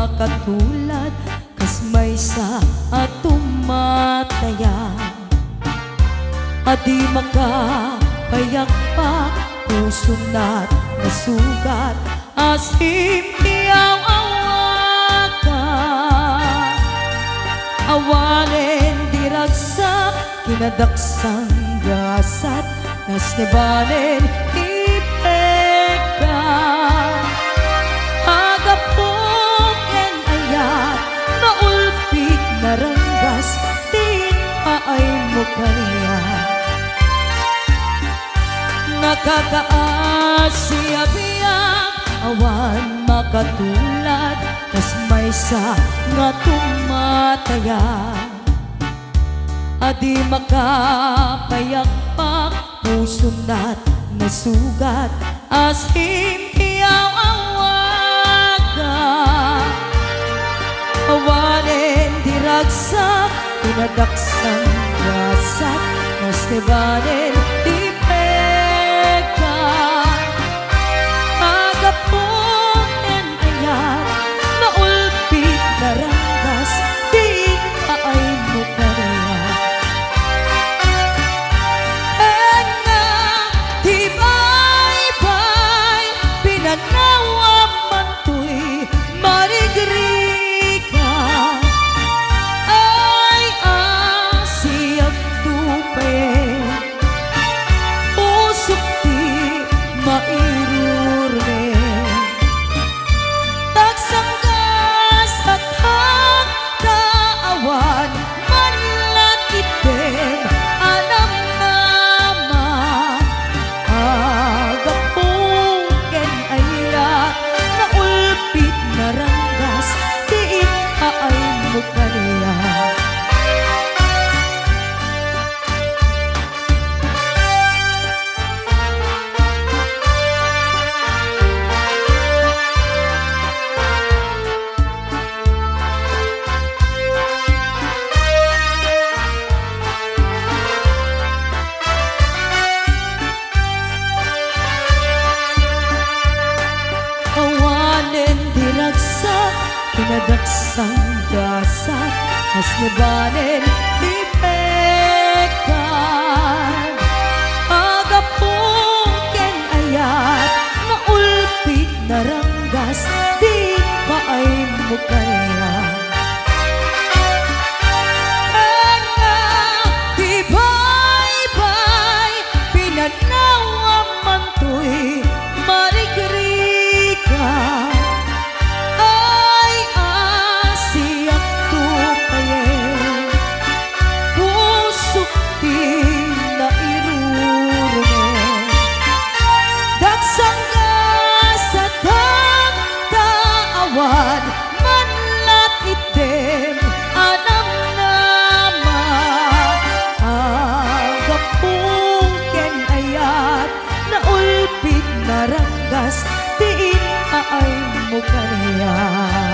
makatulad kas may sa atumataya. Adi makapayakpak puso na't nasugat as himpiyaw awakan. Awanen diragsak kinadaksang gasat nas nebanen ipeka. Agapuken ayat naulpit naranggas tin paay mo kaniya. Nakakaasiya-biyak awan makatulad kas may sa nga tumataya. Adi makapayakpak puso na't nasugat as himpiyaw awakan. Awanen diragsak pinadaksang gasat nas nebanen ipeka. Agapuken ayat naulpit naranggas di paay mo kaniya. Tenga di baybay pinanawa mantoy marigrika. Ay asiyag tupayen usok di mairurne. Tagsanggas at hagdaawan manlat item alam nama. Agapuken ayat naulpit naranggas diin paay mo kaniya. Awanen diragsak pinadaksang gasat nas nebanen ipekan. Agapuken ayat naulpit naranggas di paay mo kaniya. Tenga di baybay pinanawa mantoy marigrika. Ay asiyag tupayen pusok di nairurne. Daksang gasat hagdaawan manlat item anam nama. Agapuken ayat naulpit naranggas diin paay mo kaniya.